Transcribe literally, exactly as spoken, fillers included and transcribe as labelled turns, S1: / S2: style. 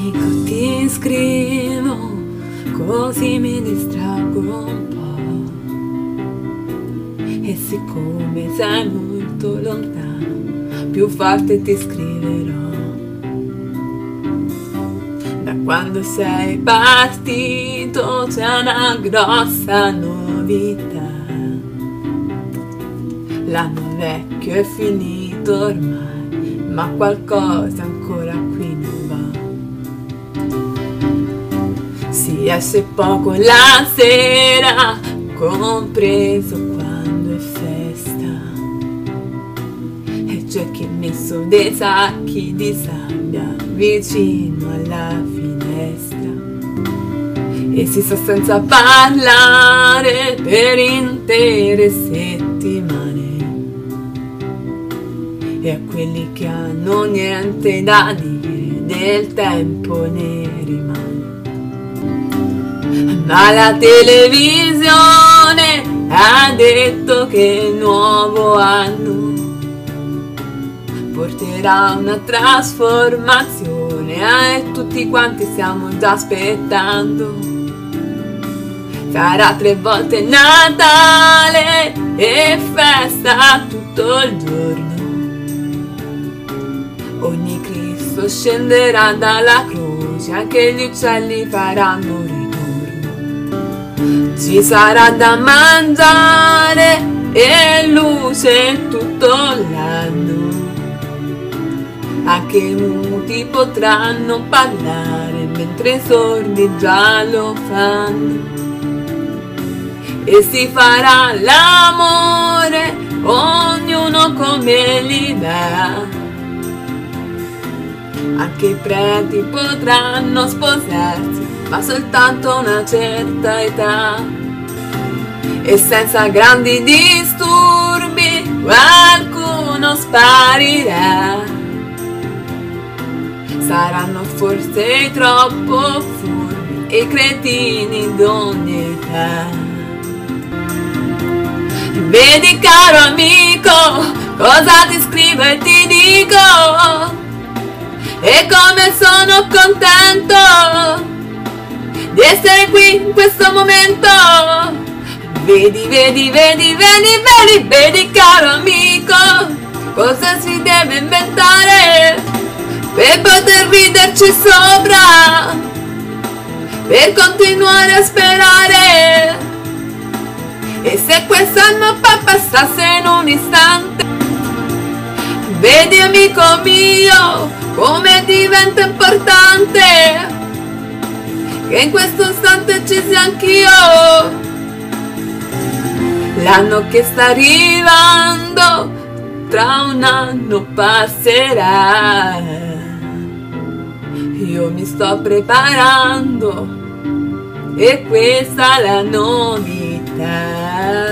S1: amico, ti scrivo, così mi distraggo un po'. E siccome sei molto lontano, più forte ti scriverò. Da quando sei partito c'è una grossa novità. L'anno vecchio è finito ormai, ma qualcosa ancora qui non va. Si esce poco la sera, compreso quando è festa, e c'è chi ha messo dei sacchi di sabbia vicino alla finestra e si sta senza parlare per intere settimane. E a quelli che hanno niente da dire del tempo ne rimane. Ma la televisione ha detto che il nuovo anno porterà una trasformazione, eh, e tutti quanti stiamo già aspettando. Sarà tre volte Natale e festa tutto il giorno. Ogni Cristo scenderà dalla croce, anche gli uccelli faranno ritorno. Ci sarà da mangiare e luce tutto l'anno. Anche i muti potranno parlare, mentre i sordi già lo fanno. E si farà l'amore, ognuno come gli dà. Anche i preti potranno sposarsi, ma soltanto a una certa età. E senza grandi disturbi qualcuno sparirà. Saranno forse troppo furbi e i cretini d'ogni età. Vedi caro amico, cosa ti scrivo e ti dico, e come sono contento di essere qui in questo momento. Vedi, vedi, vedi, vedi, vedi, vedi caro amico, cosa si deve inventare per poter riderci sopra, per continuare a sperare. E se quest'anno passasse in un istante, vedi amico mio, come diventa importante che in questo istante ci sia anch'io. L'anno che sta arrivando tra un anno passerà. Io mi sto preparando e questa è la novità.